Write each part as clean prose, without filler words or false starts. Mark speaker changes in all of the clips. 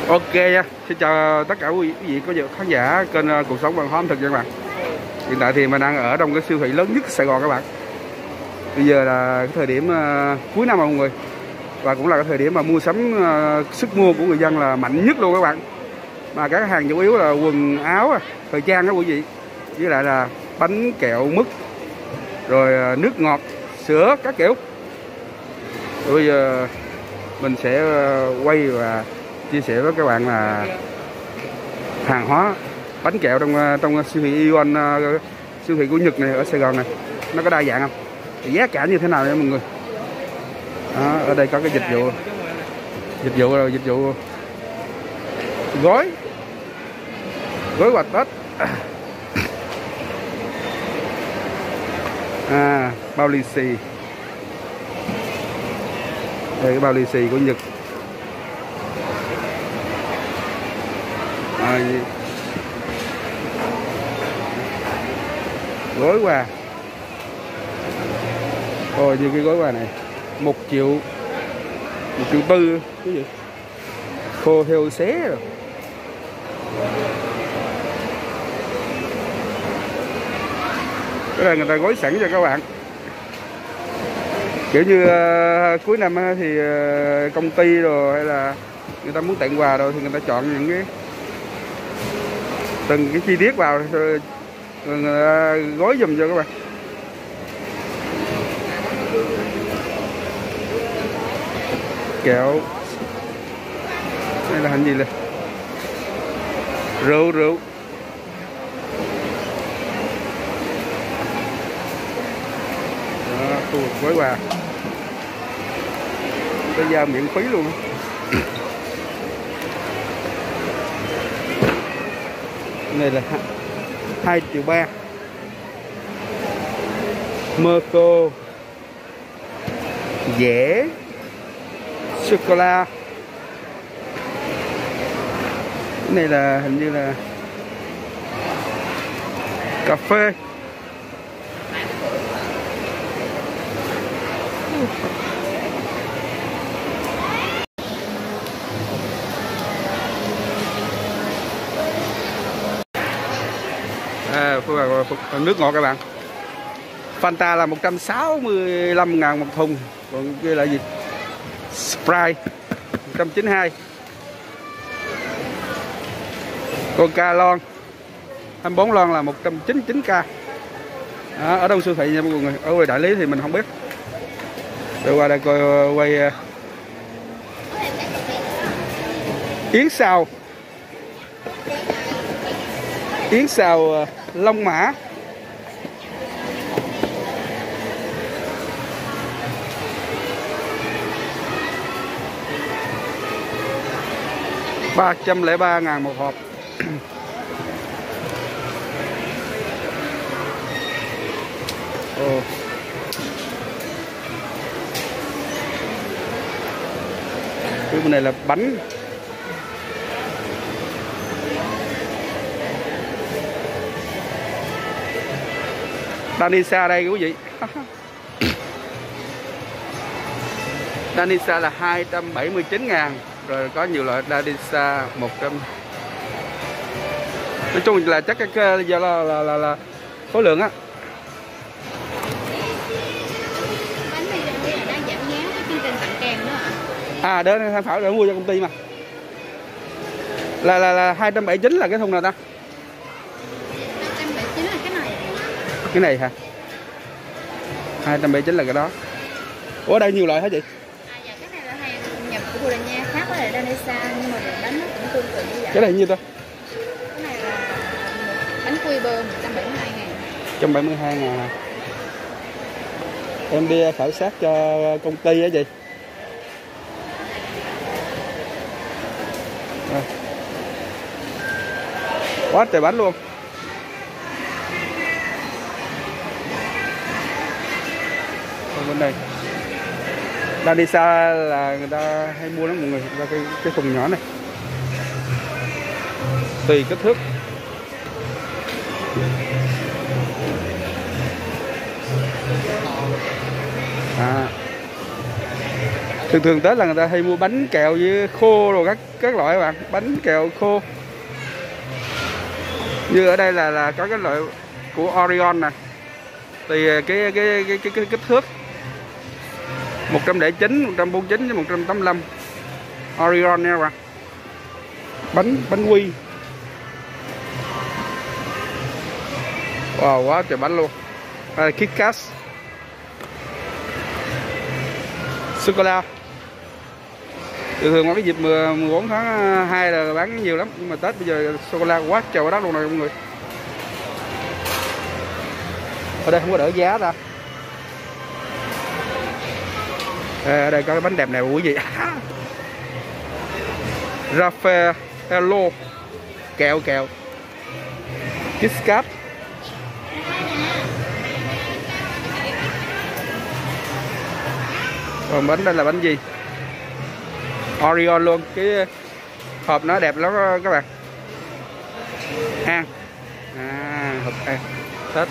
Speaker 1: Ok nha, xin chào tất cả quý vị khán giả kênh Cuộc Sống Văn Hóa Ẩm Thực nha các bạn. Hiện tại thì mình đang ở trong cái siêu thị lớn nhất Sài Gòn các bạn. Bây giờ là cái thời điểm cuối năm mọi người, và cũng là cái thời điểm mà mua sắm sức mua của người dân là mạnh nhất luôn các bạn. Mà các hàng chủ yếu là quần áo, thời trang đó quý vị, với lại là bánh kẹo mứt, rồi nước ngọt, sữa các kiểu. Rồi bây giờ mình sẽ quay và chia sẻ với các bạn là hàng hóa bánh kẹo trong siêu thị Ion, siêu thị của Nhật này ở Sài Gòn này, nó có đa dạng không, thì giá cả như thế nào nha mọi người. Đó, ở đây có cái dịch vụ gói quà Tết, bao lì xì. Đây cái bao lì xì của Nhật. Gói quà. Ôi như cái gói quà này 1 triệu 4 cái gì khô heo xé rồi. Cái này người ta gói sẵn cho các bạn, kiểu như cuối năm thì công ty rồi hay là người ta muốn tặng quà rồi thì người ta chọn những cái từng cái chi tiết vào rồi người ta gói giùm cho các bạn. Kẹo đây là hình gì này, rượu đó, khu vực gói quà tới giờ miễn phí luôn. Này là 2,3 triệu. Mơ cô dẻ sô cô la. Cái này là hình như là cà phê. Nước ngọt các bạn. Fanta là 165.000 một thùng, còn kia là gì? Sprite 192. Coca lon 24 lon là 199k. Ở đâu siêu thị nha mọi người, ở ngoài đại lý thì mình không biết. Để qua đây coi quay yến xào Long Mã. $303.000 một hộp. Cái bên này là bánh. Danisa đây quý vị. Danisa là 279.000. Rồi có nhiều loại Danisa 100. Nói chung là chắc cái do là khối lượng á.
Speaker 2: Bánh này đang giảm giá cái chương trình tặng kèm nữa hả?
Speaker 1: Để tham khảo để mua cho công ty mà. Là 279 là cái thùng nào ta?
Speaker 2: 279 là cái này.
Speaker 1: Cái này hả? 279 là cái đó. Ủa ở đây nhiều loại hả chị?
Speaker 2: Dạ cái này là hàng nhập của Bồ Đào Nha, khác với lại Danisa nhưng mà bánh nó cũng tương tự như vậy.
Speaker 1: Cái này nhiêu ta?
Speaker 2: Cái này là bánh quy bơ 172.000.
Speaker 1: 172.000 à. Em đi khảo sát cho công ty á chị. Quá trời bánh luôn. Bên đây Danisa là người ta hay mua lắm mọi người, ra cái thùng nhỏ này tùy kích thước. Thường Tết là người ta hay mua bánh kẹo với khô rồi các loại các bạn, bánh kẹo khô. Như ở đây là có cái loại của Orion nè. Thì cái kích thước 109, 149 với 185. Orion nha các bạn. Bánh quy. Wow, quá trời bánh luôn. Kit Kat, sô cô la. Thường vào cái dịp 14 tháng 2 là bán nhiều lắm, nhưng mà Tết bây giờ sô cô la quá trời quá đất luôn này mọi người. Ở đây không có đỡ giá ra. Ở đây có cái bánh đẹp này quý vị. Raffaello kẹo Kit Kat. Còn bánh đây là bánh gì? Orion luôn, cái hộp nó đẹp lắm các bạn. An. Hộp An Tết.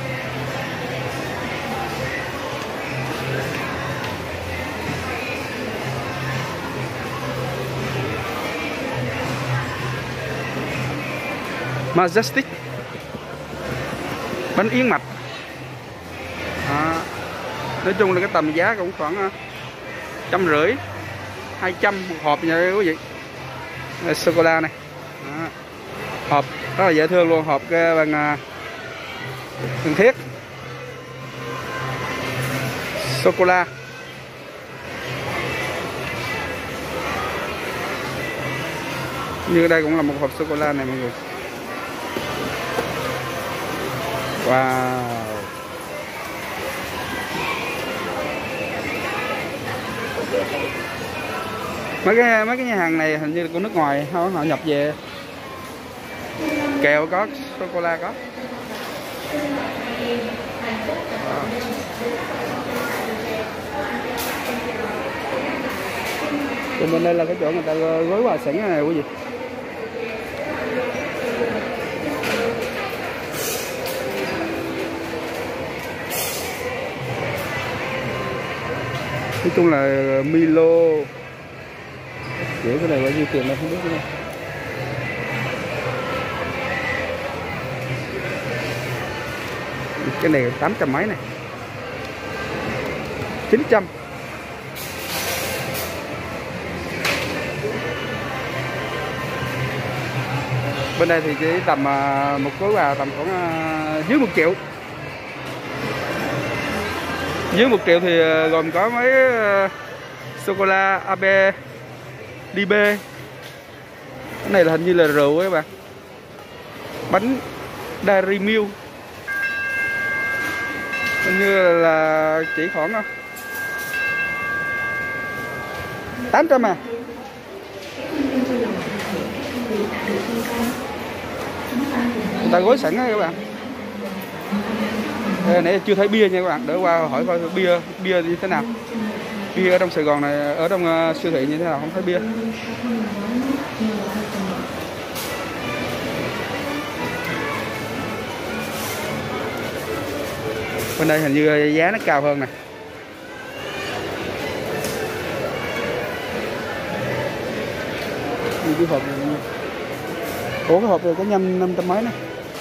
Speaker 1: Majestic. Bánh yến mạch. Nói chung là cái tầm giá cũng khoảng 150, 200 một hộp nha quý vị. Sô cô la này. Hộp rất là dễ thương luôn, hộp bằng thân thiết. Sô cô la. Như đây cũng là một hộp sô cô la này mọi người. Wow. Mấy cái nhà hàng này hình như là của nước ngoài, họ nhập về. Kẹo có, sô cô la có. Còn bên đây là cái chỗ người ta gói quà sẵn này quý vị. Nói chung là Milo. Kiểu cái này bao nhiêu tiền đâu không biết nữa. Cái này 800 mấy này. 900. Bên đây thì chỉ tầm một gói quà tầm khoảng dưới 1 triệu. Dưới 1 triệu thì gồm có mấy sô cô la AB DB. Cái này là hình như là rượu các bạn. Bánh Dairy Milk. Hình như là chỉ khoảng 800 à. Người ta gói sẵn đó các bạn. Nãy chưa thấy bia nha các bạn, để qua hỏi coi bia như thế nào. Bia ở trong Sài Gòn này, ở trong siêu thị như thế nào không thấy bia. Bên đây hình như giá nó cao hơn nè. Cái hộp này. Ủa cái hộp này có nhâm 500 mấy nè.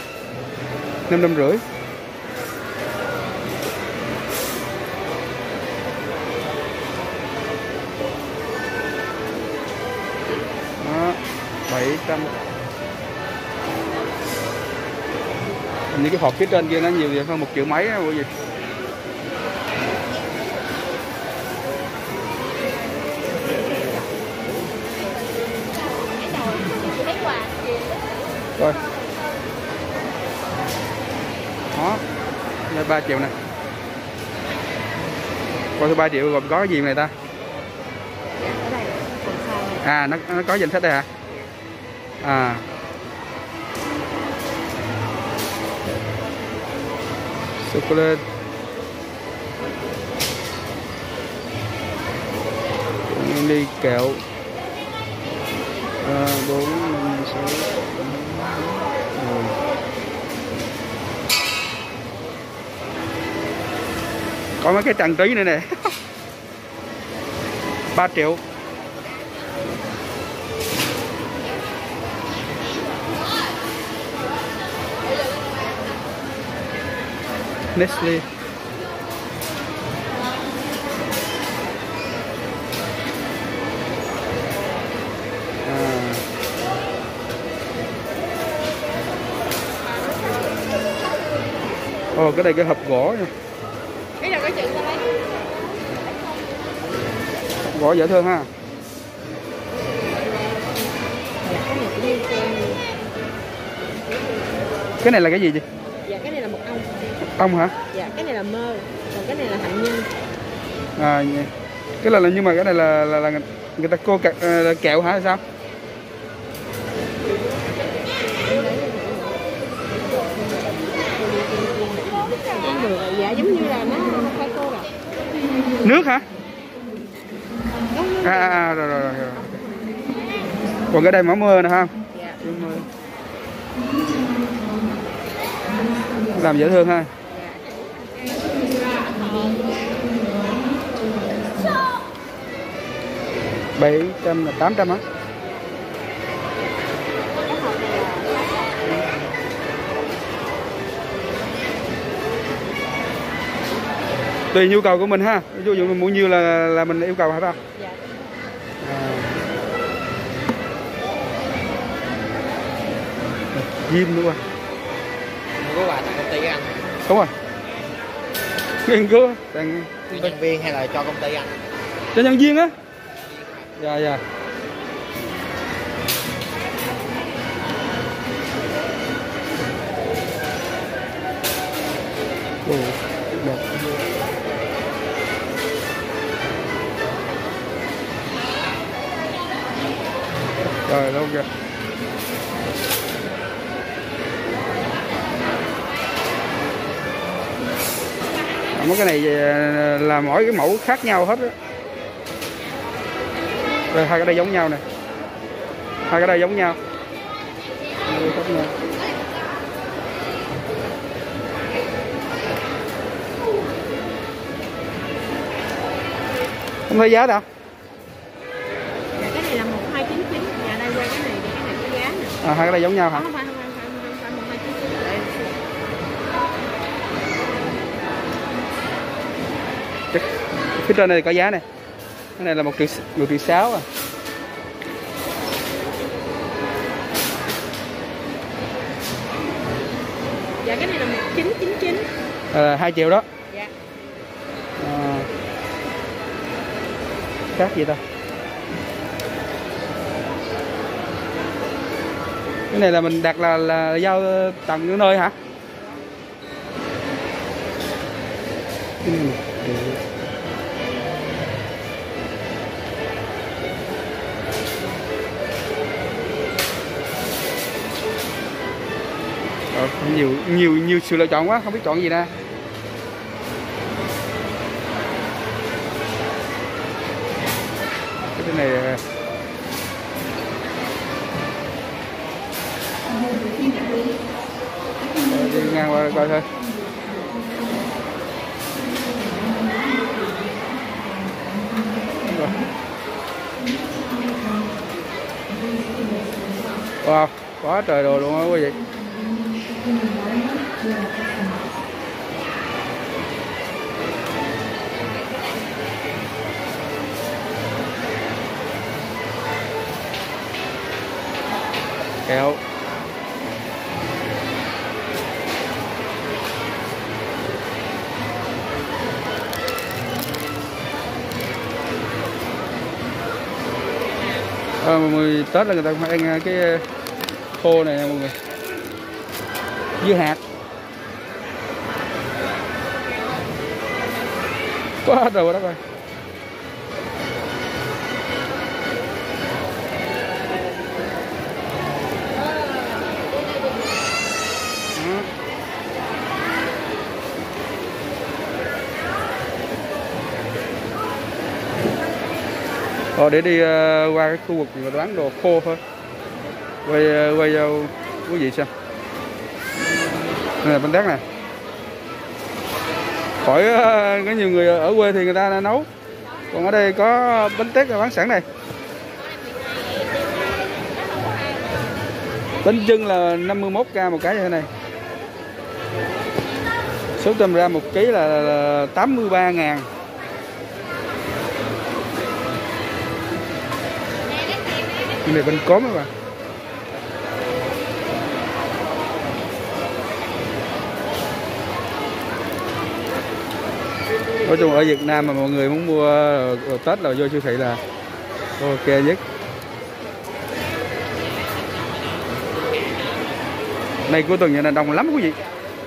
Speaker 1: 550. Đó, 700. Những cái hộp phía trên kia nó nhiều vậy, hơn 1 triệu mấy á quý vị. Rồi. Đó. Đây 3 triệu này. Coi thứ 3 triệu gồm có cái gì này ta? À nó có danh sách đây hả? À. Sô cô la. Ly kẹo. 4 5 6 có mấy cái trang trí nữa nè. 3 triệu. Nestle. Ồ, cái này cái hộp gỗ nha.
Speaker 2: Cái là cái chữ đây.
Speaker 1: Hộp gỗ dễ thương ha. Cái này là cái gì chị?
Speaker 2: Dạ cái này là mật ong.
Speaker 1: Ong hả?
Speaker 2: Dạ cái này là mơ, còn cái này là hạnh nhân.
Speaker 1: À, cái này là nhưng mà cái này là người ta cô kẹo hả hay sao?
Speaker 2: Không được, dạ giống như là nó khoai cô rồi.
Speaker 1: Nước hả? Rồi. Còn cái đây mỡ mưa nè ha.
Speaker 2: Dạ.
Speaker 1: Làm dễ thương ha.
Speaker 2: Dạ.
Speaker 1: 700 là 800 hả? Tùy nhu cầu của mình ha. Ví dụ mình mua nhiều là mình yêu cầu hả ta?
Speaker 2: Dạ.
Speaker 1: Diêm nữa.
Speaker 3: Có quà tặng công ty anh.
Speaker 1: Đúng rồi. Nghiên cứu tặng
Speaker 3: Cho nhân viên hay là cho công ty anh?
Speaker 1: cho nhân viên á. Dạ. Ồ, đẹp. Rồi đâu kìa. Mấy cái này là mỗi cái mẫu khác nhau hết á. Rồi hai cái đây giống nhau nè. Hai cái đây giống nhau. Không thấy giá đâu.
Speaker 2: Dạ cái này là 1299. Dạ đây qua cái này thì cái này có giá nè.
Speaker 1: À, hai cái đây giống nhau hả?
Speaker 2: Không phải 1299. Đây.
Speaker 1: Phía trên này có giá này. Cái này là 1 triệu 6 à.
Speaker 2: Dạ cái này là 1999.
Speaker 1: 2 triệu đó.
Speaker 2: Dạ.
Speaker 1: Khác gì ta? Cái này là mình đặt là giao tận những nơi hả? Nhiều sự lựa chọn quá, không biết chọn gì ra. Cái này đi ngang qua coi thôi. Wow, quá trời đồ luôn á quý vị. Kẹo. Mùi Tết là người ta phải ăn cái khô này nè mọi người. Dưa hạt. Quá trời quá đất ơi. Để đi qua cái khu vực người ta bán đồ khô thôi. Quay vào quý vị xem. Đây là bánh tét này. Khỏi có nhiều người ở quê thì người ta đã nấu. Còn ở đây có bánh tét bán sẵn này. Bánh chưng là 51k một cái như thế này. Số tôm ra 1 kg là 83.000. Cái này bánh cốm các bạn. Nói chung ở Việt Nam mà mọi người muốn mua Tết là vô siêu thị là ok nhất. Này cuối tuần như này đông lắm quý vị.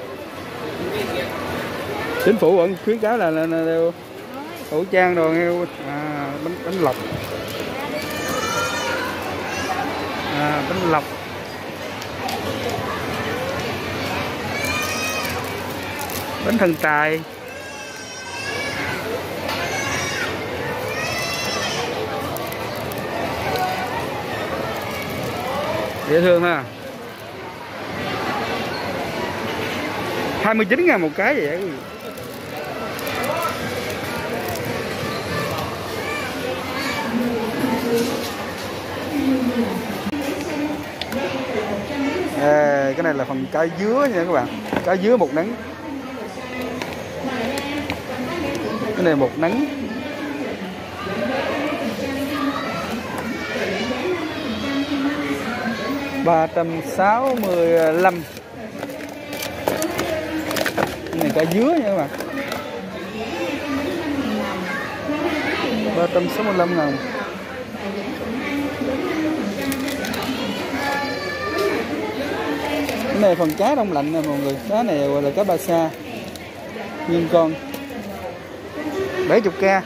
Speaker 1: Chính phủ vẫn khuyến cáo là đeo khẩu trang đồ nghe. Bánh lọc. Bánh lọc. Bánh thần tài. Dễ thương ha. 29.000 một cái vậy. Cái này là phần cá dứa nha các bạn. Cá dứa một nắng. Cái này một nắng. $365. Cái này cá dứa nha các bạn. 365.000. Cái này phần cá đông lạnh nè mọi người. Cá này gọi là cá ba sa. Nguyên con 70k.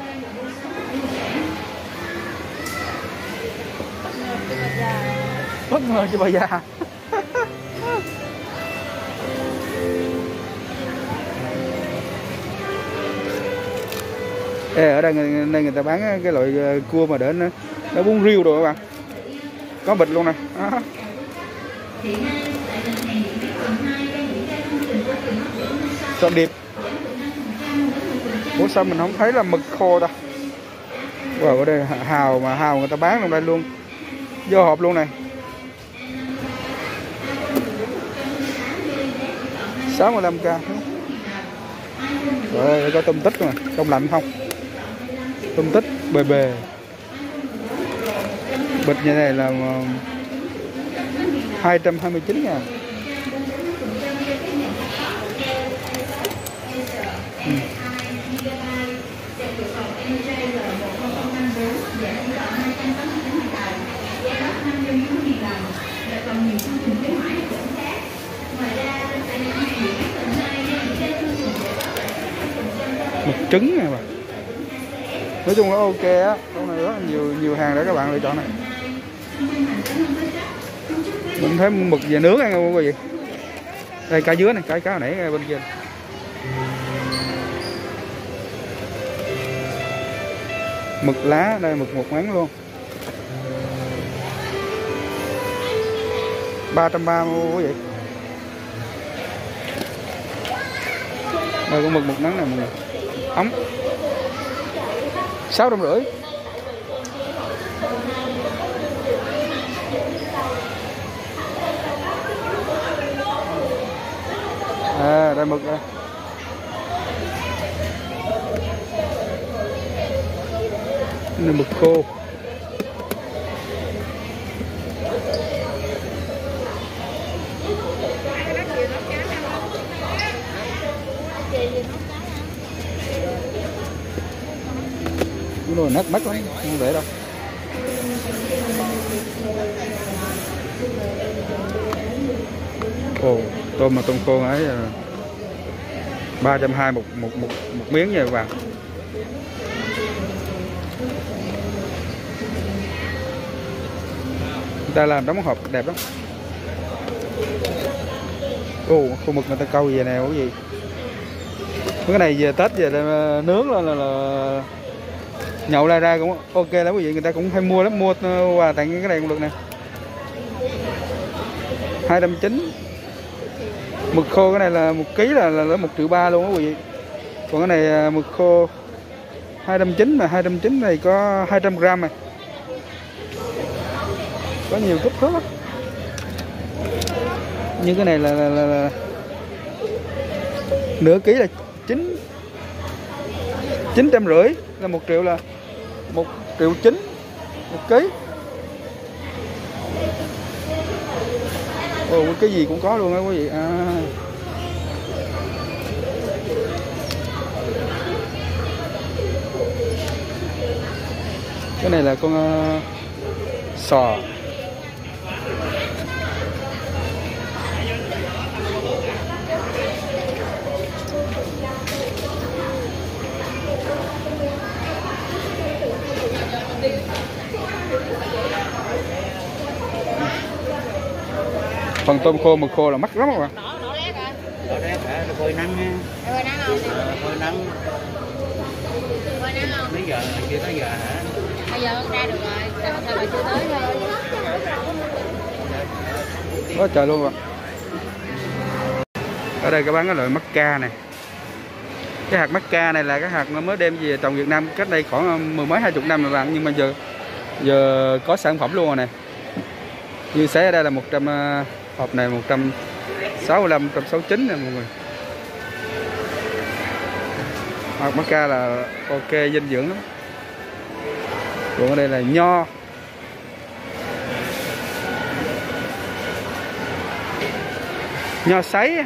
Speaker 1: Bất ngờ cho bà già. Ở đây người ta bán cái loại cua mà để nó bún riêu rồi các bạn. Có bịch luôn nè. Sò điệp. Ủa sao mình không thấy là mực khô ta? Wow, ở đây hào mà hào người ta bán trong đây luôn. Vô hộp luôn này. 65k. Rồi có tôm tích mà, đông lạnh không? Tôm tích bề bề. Bịch như này là 229.000. Mực trứng này mà. Nói chung là ok á. Chỗ này rất là nhiều hàng để các bạn lựa chọn này. Mình thấy mực về nướng ăn không quý vị. Đây cá dứa này, cá hồi nãy bên kia. Mực lá, đây mực một ngắn luôn. 330 quý vị. Đây có mực một ngắn này mọi người. Ống 650. Đây mực đây. Đây mực khô. Cái nồi nát mắt lắm, không để đâu. Ồ, tôm mà tôm khô ấy 320 một miếng nha các bạn. Người ta làm đóng hộp đẹp lắm. Ồ, khu mực người ta câu về nè quý vị. Cái này về Tết về nướng là nhậu ra cũng ok lắm quý vị, người ta cũng hay mua lắm, mua quà tặng cái này cũng được nè. 290. Mực khô cái này là 1 kg là 1,3 triệu luôn quý vị. Còn cái này mực khô 290 mà 290 này có 200 gram này. Có nhiều kích thước lắm. Như cái này là nửa ký là 950, là 1 triệu, là 1,9 triệu 1 ký. Ồ, cái gì cũng có luôn á quý vị. Cái này là con sò. Phần tôm khô, mực khô là mắc lắm các bạn.
Speaker 3: Đỏ lét hả? Phơi nắng nha.
Speaker 2: Phơi nắng không?
Speaker 3: Phơi nắng.
Speaker 2: Phơi nắng không?
Speaker 3: Mấy giờ chưa tới giờ hả?
Speaker 2: Bây giờ không ra được rồi, thời mà chưa tới thôi.
Speaker 1: Quá trời luôn ạ. Ở đây các bán cái loại mắc ca này. Cái hạt mắc ca này là cái hạt nó mới đem về trồng Việt Nam cách đây khoảng 10 mấy 20 năm rồi bạn, nhưng mà giờ có sản phẩm luôn rồi nè. Như sấy ở đây là 100 hộp này 165, 169 nè mọi người. Hạt mắc ca là ok, dinh dưỡng lắm. Còn ở đây là nho. Nho sấy.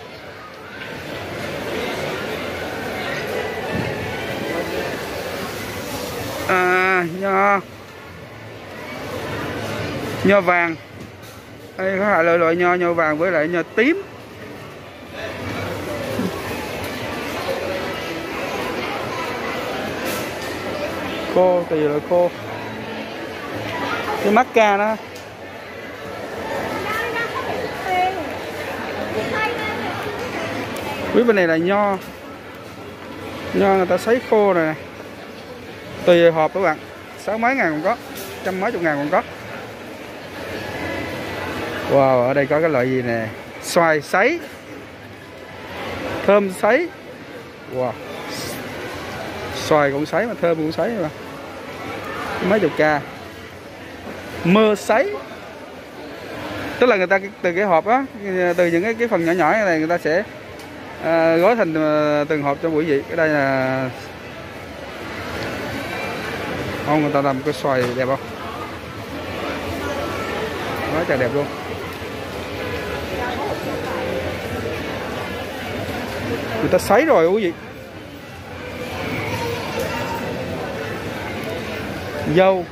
Speaker 1: Nho vàng. Đây có hai loại nho vàng với lại nho tím. Khô, tùy loại khô. Cái mắc ca đó. Quý bên này là nho. Nho người ta sấy khô rồi nè. Tùy hộp các bạn, 6 mấy ngàn còn có, 100 mấy chục ngàn còn có. Wow, ở đây có cái loại gì nè, xoài sấy, thơm sấy. Wow, xoài cũng sấy mà thơm cũng sấy mà. Mấy chục ca. Mơ sấy, tức là người ta từ cái hộp á, từ những cái phần nhỏ nhỏ này người ta sẽ gói thành từng hộp cho quý vị. Cái đây là không, người ta làm cái xoài đẹp không? Quá trời đẹp luôn. Người ta sấy rồi quý vị. Dâu.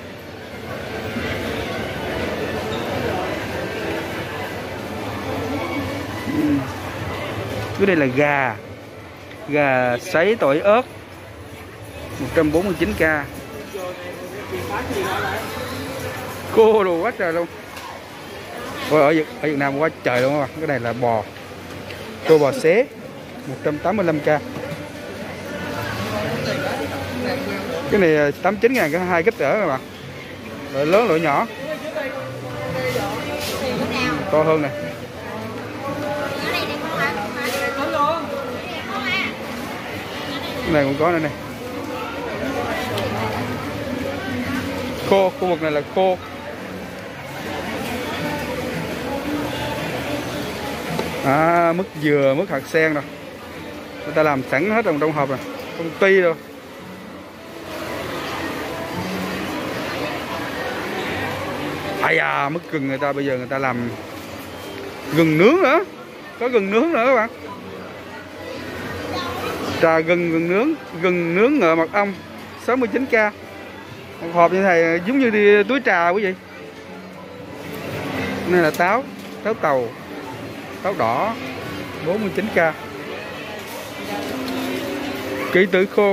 Speaker 1: Cái đây là gà. Gà sấy tỏi ớt 149k. Cô đồ quá trời luôn. Ở Việt Nam quá trời luôn các bạn. Cái này là bò. Cô bò xế 185k. Cái này 89 ngàn có 2 kích cỡ các bạn. Loại lớn loại nhỏ. To hơn nè. Cái này cũng có nữa nè. Khô, khu vực này là khô. Mứt dừa, mứt hạt sen rồi. Người ta làm sẵn hết trong hộp này, công ty rồi. Mứt gừng người ta bây giờ người ta làm gừng nướng nữa. Có gừng nướng nữa các bạn. Trà gừng nướng ngợ mật ong 69k. Một hộp như này giống như đi túi trà quý vị. Đây là táo tàu, táo đỏ 49k. Kỷ tử khô.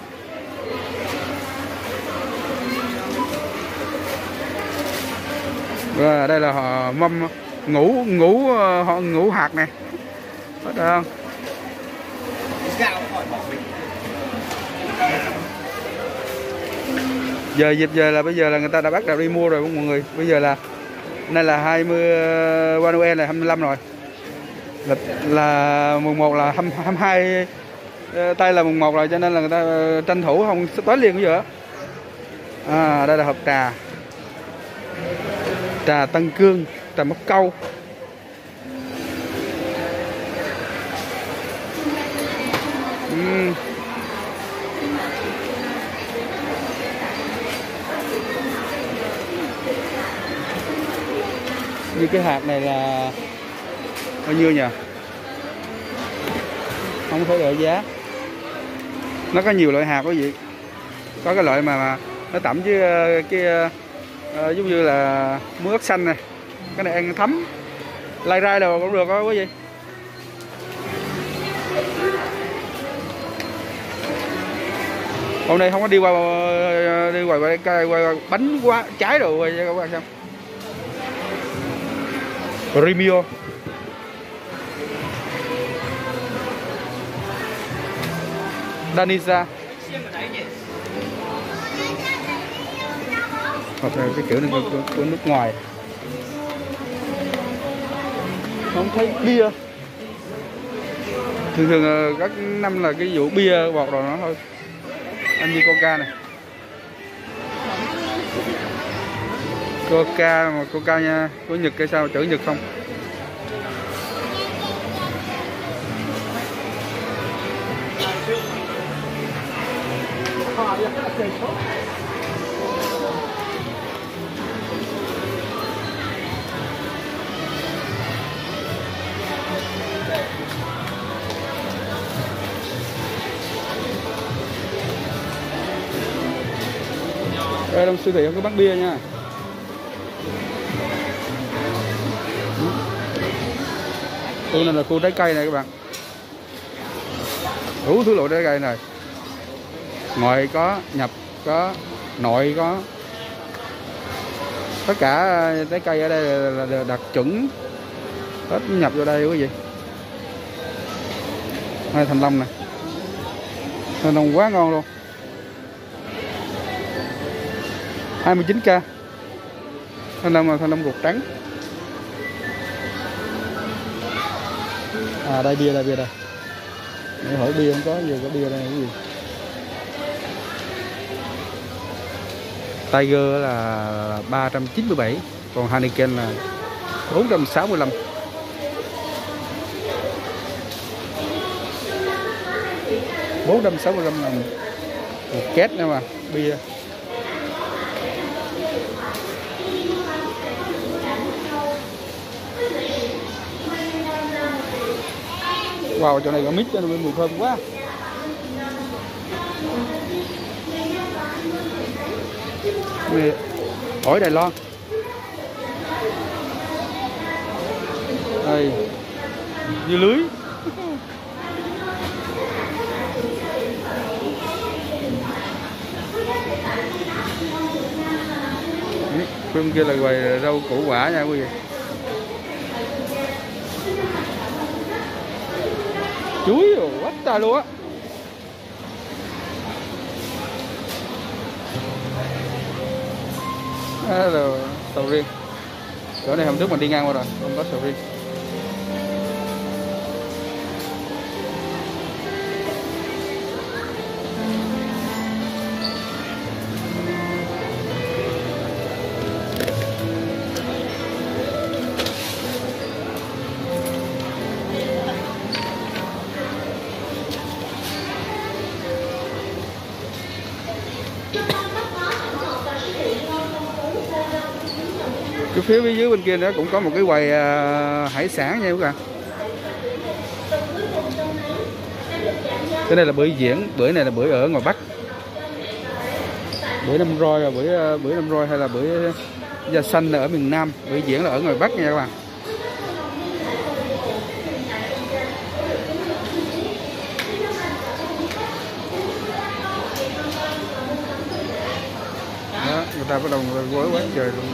Speaker 1: Và đây là họ mâm ngũ hạt nè. Có được không? Dịp giờ là bây giờ là người ta đã bắt đầu đi mua rồi mọi người. Bây giờ là nay là 20 qua Noel là 25 rồi. Là mùng 1 là 22 Tay là mùng 1 rồi cho nên là người ta tranh thủ không tới liền cái gì đó. Đây là hộp trà. Trà Tân Cương, trà móc câu. Như cái hạt này là bao nhiêu nhỉ? Không thấy đợi giá. Nó có nhiều loại hạt quý vị. Có cái loại mà nó tẩm với cái giống như là muối ớt xanh này. Cái này ăn thấm. Lai rai đồ cũng được đó quý vị. Hôm nay không có đi qua bánh quá trái đồ các bạn xem. Remio. Danisa. Hoặc là cái kiểu này của nước ngoài. Không thấy bia. Thường các năm là cái vụ bia bọt rồi nó thôi. Anh như Coca này. Coca mà Coca nha, của Nhật hay sao, chữ Nhật không? Đây trong siêu thị không có bán bia nha. Khu này là khu trái cây này các bạn. Đủ thứ loại trái cây này. Ngoại có, nhập có, nội có. Tất cả trái cây ở đây là đạt chuẩn. Hết nhập vô đây quý vị. Đây thanh long này. Thanh long quá ngon luôn. 29k. Thanh long ruột trắng. Đây bia đây. Để hỏi bia không có gì, có bia đây cái gì? Tiger là 397, còn Heineken là 465. $465 là một két nữa mà bia. Wow, chỗ này có mít cho nên mùi thơm quá. Ổi Đài Loan. Đây, như lưới. Bên kia là quầy rau củ quả nha quý vị. Chuối rồi, quá trời luôn á. Rồi sầu riêng. Chỗ này hôm trước mình đi ngang qua rồi, không có sầu riêng. Cái phía dưới bên kia đó cũng có một cái quầy hải sản nha các bạn. Cái này là bưởi diễn, bưởi này là bưởi ở ngoài Bắc. Bưởi Nam Roi là bưởi Nam Roi hay là bưởi da xanh là ở miền Nam, bưởi diễn là ở ngoài Bắc nha các bạn. Đó, người ta bắt đầu gói quá trời luôn.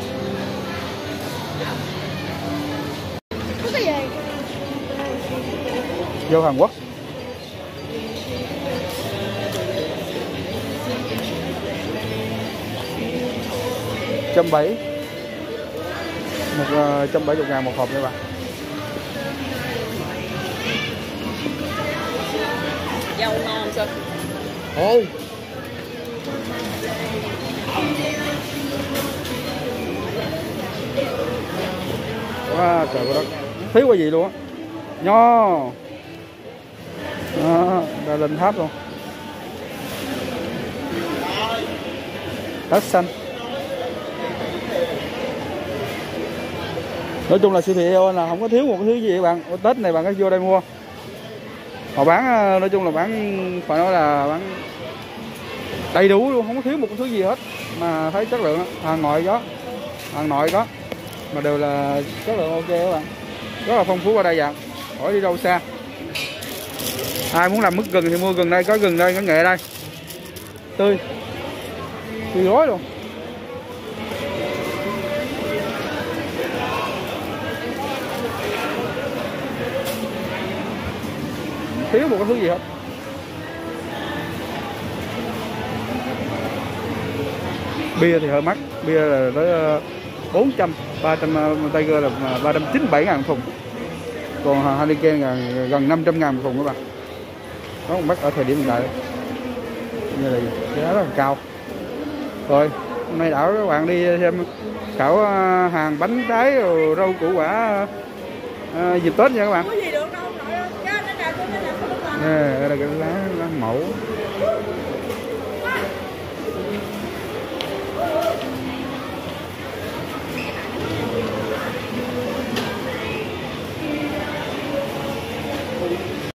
Speaker 1: Vô Hàn Quốc. Trăm 170.000 một hộp các bạn.
Speaker 4: rau ngon sao?
Speaker 1: Ôi. Wow, trời đất. Thiếu cái gì luôn á. Nho. Đó, ra lên tháp luôn. Tết xanh. Nói chung là siêu thị Aeon là không có thiếu một cái thứ gì các bạn. Tết này bạn có vô đây mua. Họ bán nói chung là bán phải nói là bán đầy đủ luôn, không có thiếu một cái thứ gì hết. Mà thấy chất lượng hàng ngoại có, hàng nội có, mà đều là chất lượng ok các bạn. Rất là phong phú ở đây dạng. Khỏi đi đâu xa. Ai muốn làm mứt gừng thì mua gừng đây, có gừng đây, có nghệ đây. Tươi. Tươi gói luôn. Thiếu một cái thứ gì hết. Bia thì hơi mắc, bia là tới 400, 300 Tiger là 397.000 thùng. Còn Heineken là gần 500.000 một thùng các bạn. Đó một mắc ở thời điểm hiện tại. Như là giá rất là cao. Rồi, hôm nay đảo các bạn đi xem khảo hàng bánh trái rồi rau củ quả dịp Tết nha các bạn. Đây là cái lá mẫu.